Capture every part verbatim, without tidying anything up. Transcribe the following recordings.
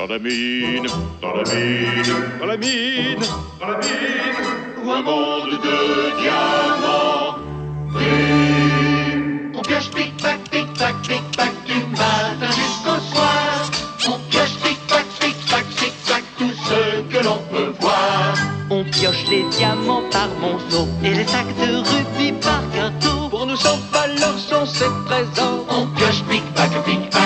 dans la mine, dans la mine, dans la mine, dans la mine, où un monde de diamants brille. On pioche pic-pac, pic-pac, pic-pac du matin jusqu'au soir. On pioche pic-pac, pic-pac, pic-pac tout ce que l'on peut voir. On pioche les diamants par monceau et les sacs de rubis par quintot. Pour nous sans valeur sont ces trésors. On pioche pic-pac, pic-pac.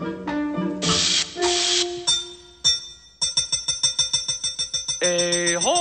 Et oh